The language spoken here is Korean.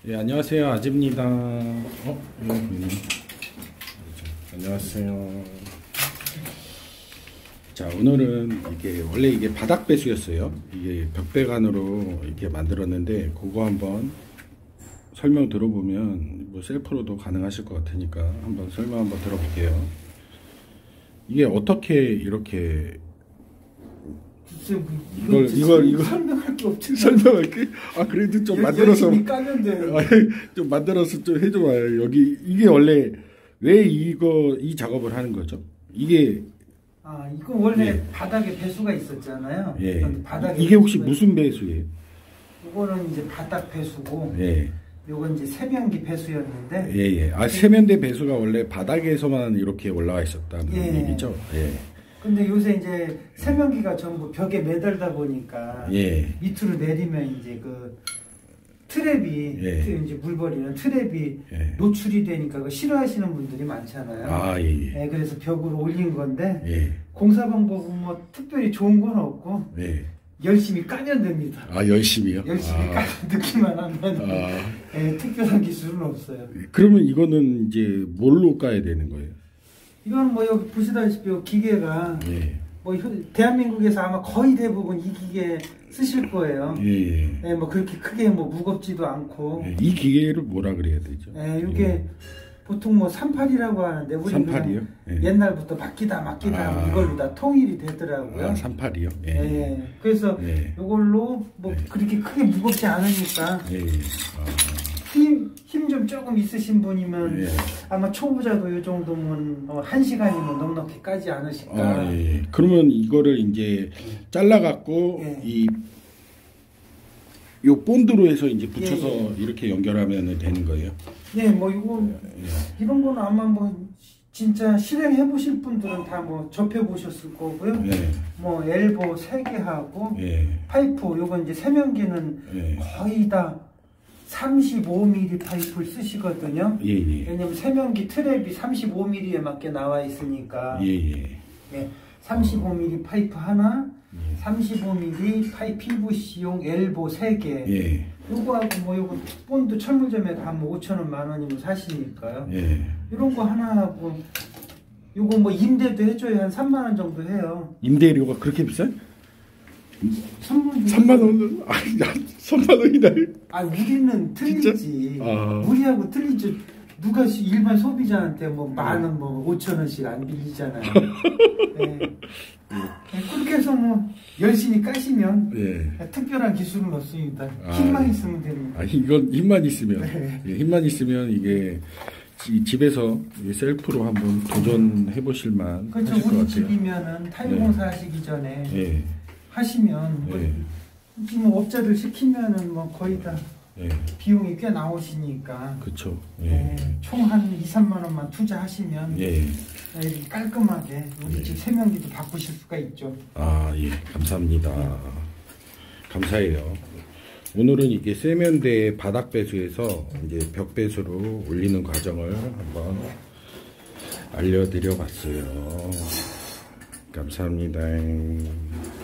예, 안녕하세요. 아집니다. 안녕하세요. 자, 오늘은 원래 이게 바닥 배수였어요. 이게 벽배관으로 이렇게 만들었는데, 그거 한번 설명 들어보면, 뭐 셀프로도 가능하실 것 같으니까 한번 설명 한번 들어볼게요. 이게 어떻게 이렇게 이걸 설명할 게 없지. 설명할게. 아, 그래도 좀 만들어서 까면 돼. 좀 만들어서 좀 해줘봐요. 여기 이게 원래 왜 이 작업을 하는 거죠? 이게 이거 원래 바닥에 배수가 있었잖아요. 예. 바닥에 이게 혹시 무슨 배수예요? 이거는 이제 바닥 배수고, 예. 요건 이제 세면기 배수였는데. 예. 아, 세면대 배수가 원래 바닥에서만 이렇게 올라와 있었다는 얘기죠? 예. 근데 요새 이제 세면기가 전부 벽에 매달다 보니까 밑으로 내리면 이제 그 트랩이 이제 물 버리는 트랩이 노출이 되니까 그거 싫어하시는 분들이 많잖아요. 아, 예. 그래서 벽으로 올린 건데 공사 방법은 뭐 특별히 좋은 건 없고 열심히 까면 됩니다. 아, 열심히요? 열심히 까면 넣기만 하면 특별한 기술은 없어요. 그러면 이거는 이제 뭘로 까야 되는 거예요? 이건 뭐 여기 보시다시피 기계가 뭐 대한민국에서 아마 거의 대부분 이 기계 쓰실 거예요. 뭐 그렇게 크게 뭐 무겁지도 않고. 이 기계를 뭐라 그래야 되죠? 이게 보통 뭐 38이라고 하는데 우리는 38이요? 옛날부터 맡기다 이걸로 다 통일이 되더라고요. 38이요? 그래서 이걸로 뭐 그렇게 크게 무겁지 않으니까 힘 좀 조금 있으신 분이면 아마 초보자도 이 정도면 1시간이면 넉넉히 까지 않으실까. 그러면 이거를 이제 잘라갖고 요 본드로 해서 이제 붙여서 이렇게 연결하면 되는 거예요? 뭐 이런 거는 아마 뭐 진짜 실행해 보실 분들은 다 뭐 접해 보셨을 거고요. 뭐 엘보 3개 하고 파이프 요건 이제 세면기는 거의 다 35mm 파이프를 쓰시거든요. 왜냐면 세면기 트랩이 35mm에 맞게 나와 있으니까. 35mm 파이프 하나, 35mm 파이프 PVC용 엘보 3개. 요거하고 뭐 요거 본드 철물점에 가면 5,000원, 10,000원이면 사시니까요. 이런 거 하나 하고 요거 뭐 임대도 해줘야 한 3만원 정도 해요. 임대료가 그렇게 비싸요? 3만 원은? 아니, 3만 원이나. 우리는 틀리지. 우리하고 틀리지. 누가 일반 소비자한테 뭐 만원 뭐 5,000원씩 안 빌리잖아요. 그렇게 해서 뭐 열심히 까시면 특별한 기술은 없습니다. 힘만 있으면 됩니다. 이건 힘만 있으면. 힘만 있으면 이게 집에서 셀프로 한번 도전해 보실만. 그렇죠. 우리 집이면은 타일공사 하시기 전에 하시면 지금 업자들 시키면은 뭐 거의 다 비용이 꽤 나오시니까. 그렇죠. 총 한 2, 3만 원만 투자하시면 깔끔하게 우리 집 세면기도 바꾸실 수가 있죠. 감사합니다. 감사해요. 오늘은 이게 세면대 바닥 배수에서 이제 벽 배수로 올리는 과정을 한번 알려드려 봤어요. 감사합니다.